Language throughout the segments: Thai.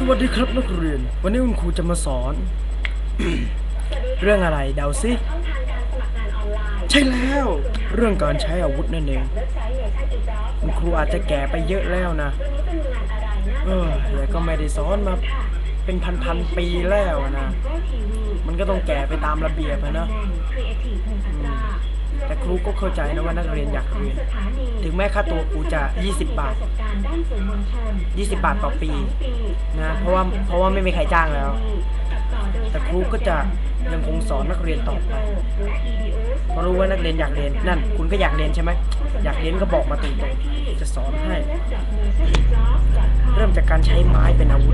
วัสดีครับนักเรียนวันนี้คุณครูจะมาสอน เรื่องอะไรเดาซิใช่แล้วเรื่องการใช้อาวุธนั่นเองคุณครูอาจจะแก่ไปเยอะแล้วนะแต่ก็ไม่ได้สอนมาเป็นพันปีแล้วนะมันก็ต้องแก่ไปตามระเบียบนะแต่ครูก็เข้าใจนะว่านักเรียนอยากเรียนถึงแม้ค่าตัวครูจะ20 บาท20 บาทต่อปีนะเพราะว่าไม่มีใครจ้างแล้วแต่ครูก็จะยังคงสอนนักเรียนต่อไปเพราะรู้ว่านักเรียนอยากเรียนนั่นคุณก็อยากเรียนใช่ไหมอยากเรียนก็บอกมาตรงๆจะสอนให้เริ่มจากการใช้ไม้เป็นอาวุธ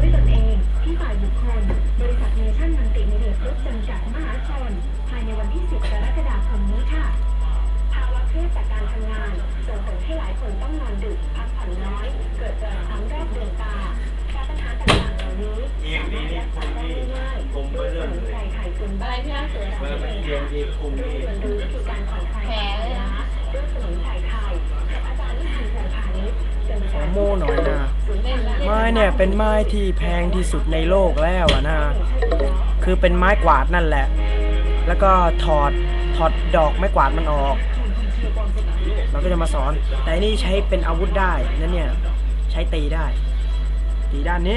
เครียดจากการทำงานส่งผลให้หลายคนต้องนอนดึกพักผ่อนน้อยเกิดเจ็บซ้ำรอบดวงตาแก้ปัญหาต่างๆเหล่านี้สามารถรักษาได้ง่ายๆด้วยสมุนไพรไทยพื้นบ้านที่น่าเสือสามเองค่ะดูวิธีการผ่อนคลายด้วยสมุนไพรไทยกับอาจารย์นิพันธ์ พาณิชย์ขอโม่หน่อยนะไม้เนี่ยเป็นไม้ที่แพงที่สุดในโลกแล้วนะคือเป็นไม้กวาดนั่นแหละแล้วก็ถอดดอกไม้กวาดมันออกเราก็จะมาสอนแต่นี่ใช้เป็นอาวุธได้นั่นเนี่ยใช้ตีได้ตีด้านนี้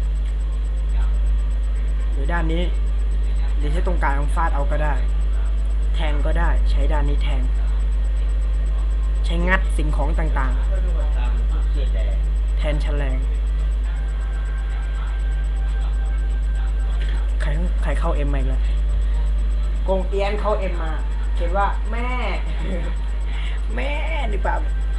หรือด้านนี้หรือใช้ตรงกลางฟาดเอาก็ได้แทงก็ได้ใช้ด้านนี้แทงใช้งัดสิ่งของต่างๆแทนแฉลงใครเข้าเอ็มมาอีกแล้วกงเตียนเข้าเอ็มมาเขียนว่าแม่หรือเปล่า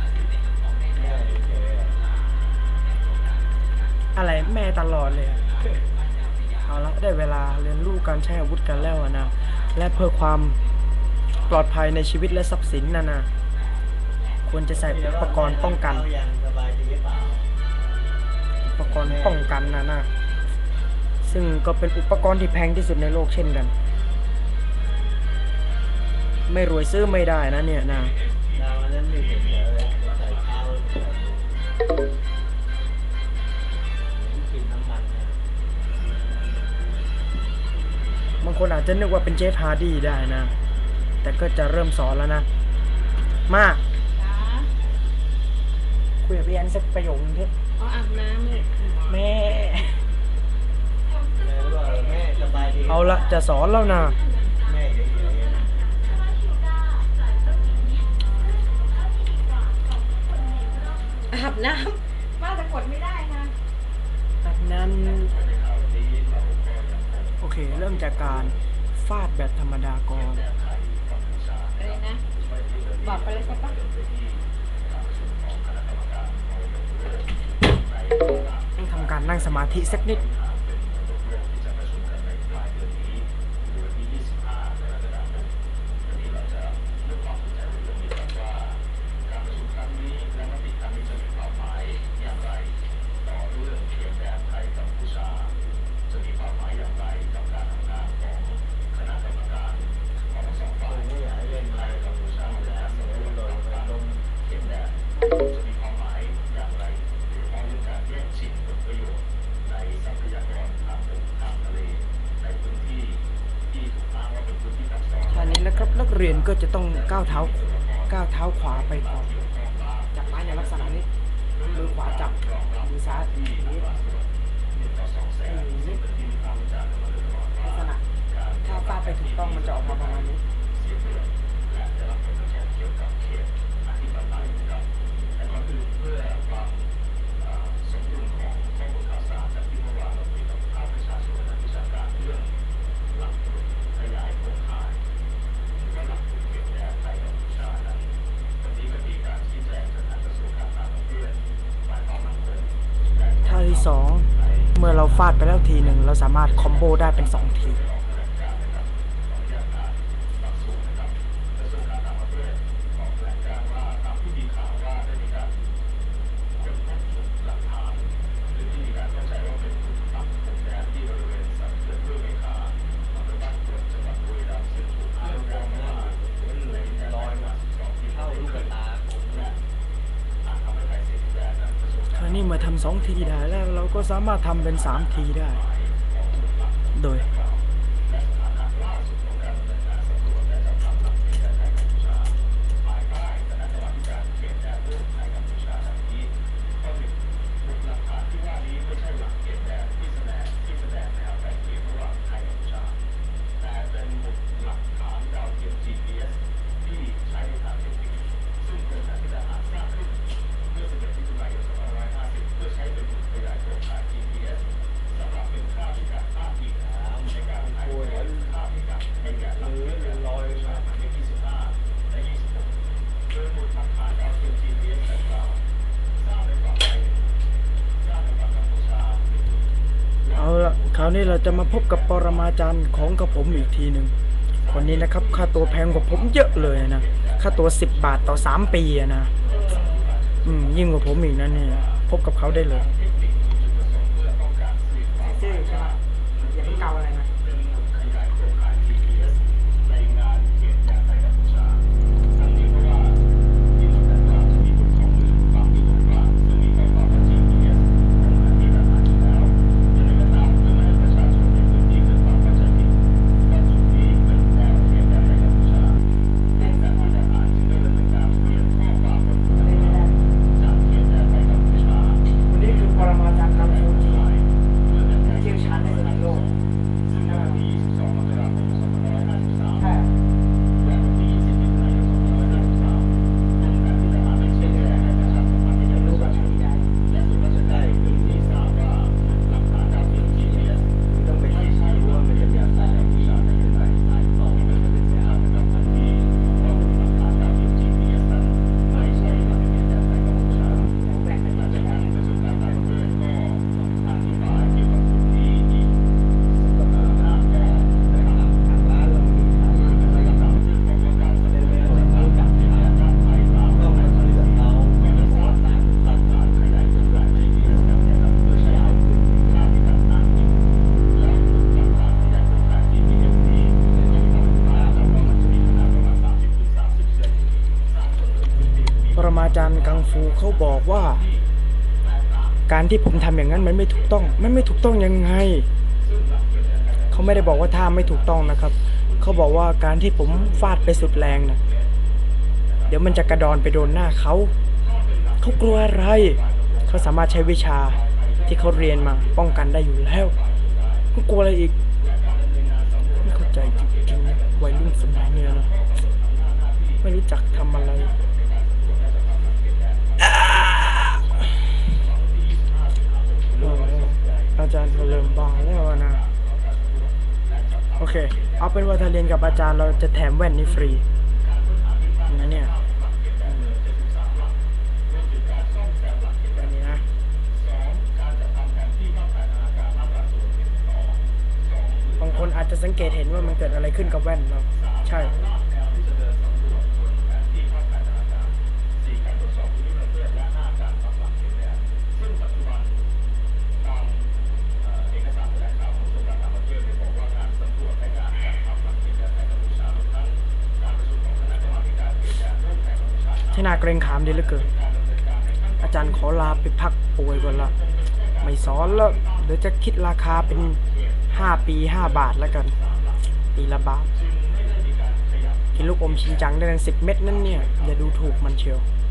อะไรแม่ตลอดเลยเอาละได้เวลาเรียนรู้การใช้อาวุธกันแล้วนะและเพื่อความปลอดภัยในชีวิตและทรัพย์สินนะควรจะใส่อุปกรณ์ป้องกันนะซึ่งก็เป็นอุปกรณ์ที่แพงที่สุดในโลกเช่นกันไม่รวยซื้อไม่ได้นะเนี่ยนะบางคนอาจจะนึกว่าเป็นเจฟฮาร์ดี้ได้นะแต่ก็จะเริ่มสอนแล้วนะมาคุยกับพี่แอนสักประโยคนึงเถอะอาบน้ำเลยแม่เอาละจะสอนแล้วนะอาบน้ำว่าจะกดไม่ได้นะอาบน้ำโอเคเริ่มจากการฟาดแบบธรรมดาก่อนอะไรนะบอกไปเลยใช่ปะต้องทำการนั่งสมาธิสักนิดนักเรียนก็จะต้องก้าวเท้าขวาไปก่อนจับไม้ในลักษณะนี้มือขวาจับมือซ้ายนี้ลักษณะถ้าฟาดไปถูกต้องมันจะออกมาประมาณนี้ที่2เมื่อเราฟาดไปแล้วทีหนึ่งเราสามารถคอมโบได้เป็น2ทีเมื่อทำ2 ทีได้แล้วเราก็สามารถทำเป็น3 ทีได้ โดยเอาละคราวนี้เราจะมาพบกับปรมาจารย์ของกับผมอีกทีหนึ่งคนนี้นะครับค่าตัวแพงกว่าผมเยอะเลยนะค่าตัว10 บาทต่อ3 ปีนะยิ่งกว่าผมอีกนะเนี่ยพบกับเขาได้เลยชื่อใช่ไหมอย่าเพิ่งเกาอะไรนะปรมาจารย์กังฟูเขาบอกว่าการที่ผมทำอย่างนั้นมันไม่ถูกต้องยังไงเขาไม่ได้บอกว่าท่าไม่ถูกต้องนะครับเขาบอกว่าการที่ผมฟาดไปสุดแรงนะเดี๋ยวมันจะกระดอนไปโดนหน้าเขากลัวอะไรเขาสามารถใช้วิชาที่เขาเรียนมาป้องกันได้อยู่แล้วเขากลัวอะไรอีกไม่เข้าใจจริงๆนะวัยรุ่นสมัยนี้นะไม่รู้จักทำอะไรอาจารย์ก็เริ่มบ้าแล้วนะโอเคเอาเป็นว่าถ้าเรียนกับอาจารย์เราจะแถมแว่นนี้ฟรีนะเนี่ยอันนี้นะบางคนอาจจะสังเกตเห็นว่ามันเกิดอะไรขึ้นกับแว่นเราใช่ที่น่าเกรงขามดีเหลือเกินอาจารย์ขอลาไปพักป่วยก่อนละไม่สอนแล้วเดี๋ยวจะคิดราคาเป็น5 ปี 5 บาทแล้วกันปีละบาทกินลูกอมชินจังได้ตั้ง10 เม็ดนั่นเนี่ยอย่าดูถูกมันเชียว